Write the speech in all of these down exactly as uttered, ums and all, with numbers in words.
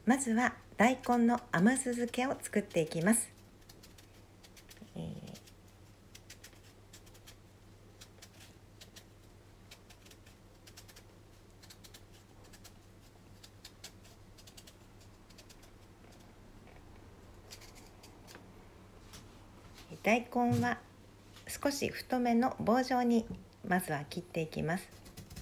まずは大根の甘酢漬けを作っていきます。えー大根は少し太めの棒状にまずは切っていきます。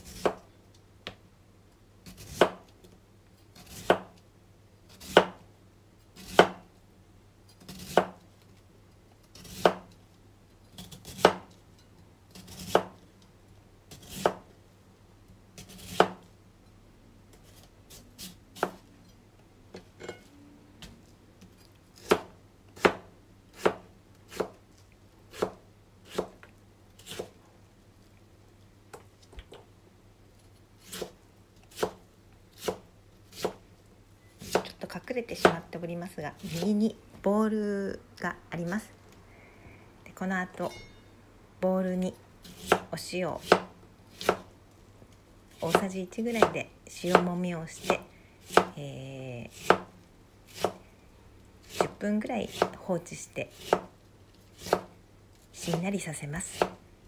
隠れてしまっておりますが、右にボウルがあります。でこの後ボウルにお塩大さじいちぐらいで塩もみをして、えー、じゅっぷんぐらい放置してしんなりさせます。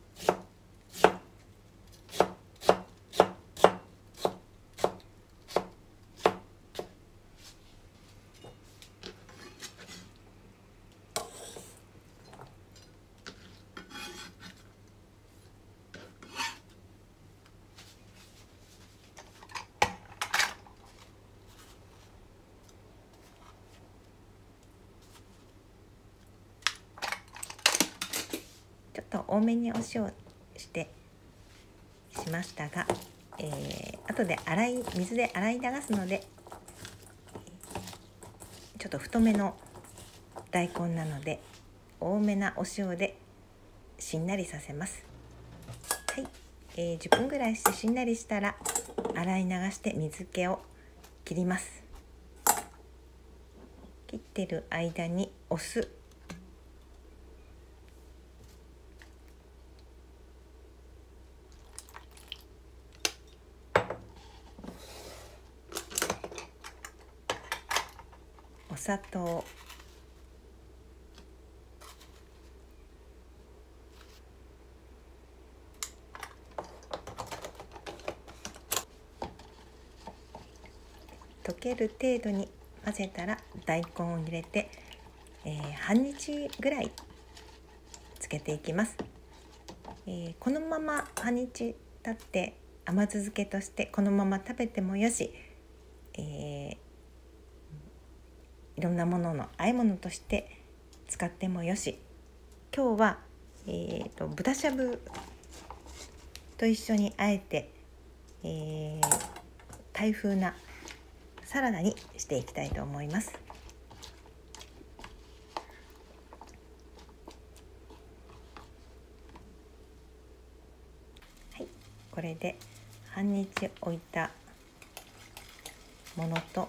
ちょっと多めにお塩してしましたが、えー、後で洗い水で洗い流すので、ちょっと太めの大根なので多めなお塩でしんなりさせます。はい、えー、じゅっぷんぐらいしてしんなりしたら洗い流して水気を切ります。切ってる間にお酢、お砂糖、溶ける程度に混ぜたら大根を入れて、えー、半日ぐらいつけていきます。えー、このまま半日経って甘酢漬けとしてこのまま食べてもよし、えー、いろんなものの和え物として使ってもよし、今日は、えー、と豚しゃぶと一緒にあえて、えー、タイ風なサラダにしていきたいと思います。はい、これで半日置いたものと、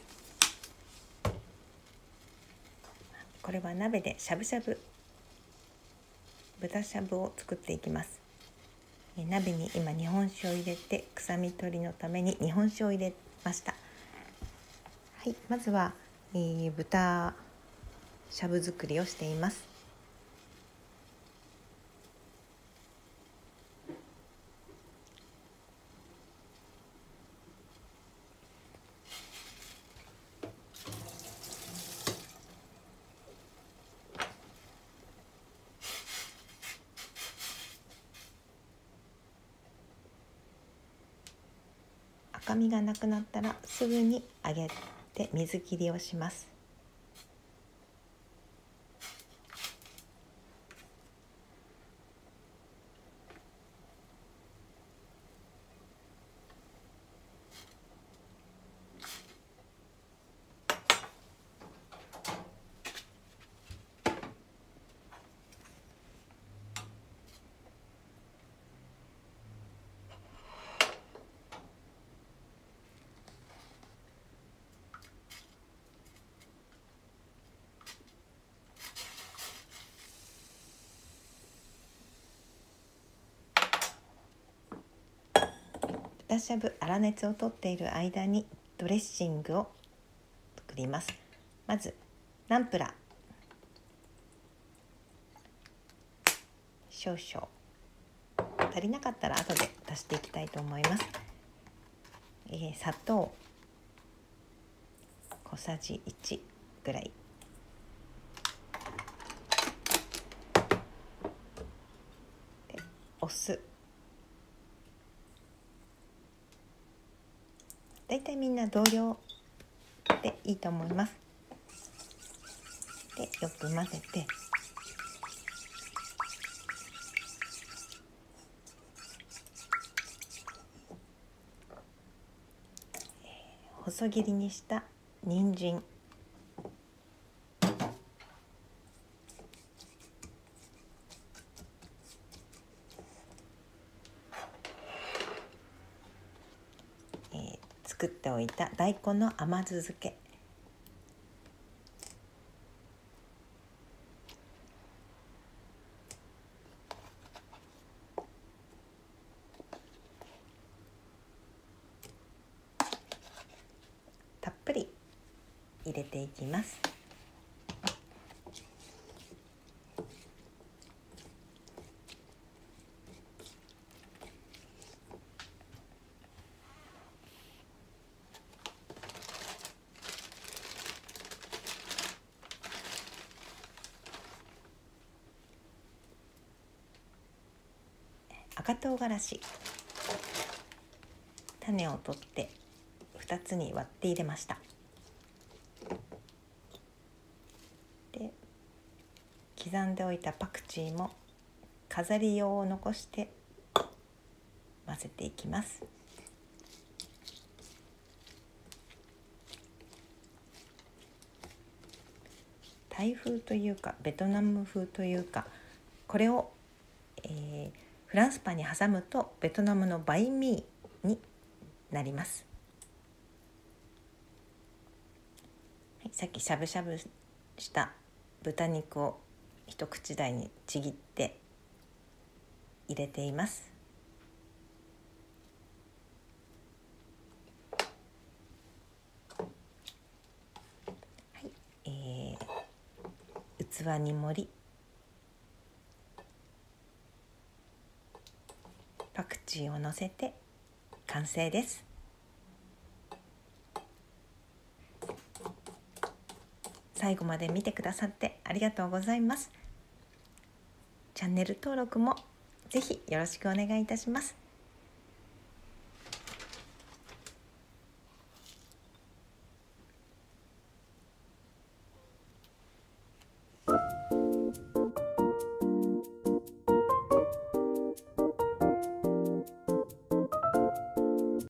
これは鍋でしゃぶしゃぶ豚しゃぶを作っていきます。え鍋に今日本酒を入れて臭み取りのために日本酒を入れました。はい、まずは、えー、豚しゃぶ作りをしています。赤みがなくなったらすぐに揚げて水切りをします。豚しゃぶ粗熱を取っている間にドレッシングを作ります。まずナンプラー少々、足りなかったら後で足していきたいと思います。えー、砂糖小さじいちぐらい、でお酢、だいたいみんな同量でいいと思います。でよく混ぜて、細切りにした人参、えー、作っておいた大根の甘酢漬け、たっぷり入れていきます。赤唐辛子、種を取ってふたつに割って入れました。で刻んでおいたパクチーも飾り用を残して混ぜていきます。タイ風というかベトナム風というか、これを、えー、フランスパンに挟むとベトナムのバインミーになります。はい、さっきしゃぶしゃぶした豚肉を一口大にちぎって入れています。はい、えー、器に盛り、パクチーをのせて完成です。最後まで見てくださってありがとうございます。チャンネル登録もぜひよろしくお願いいたします。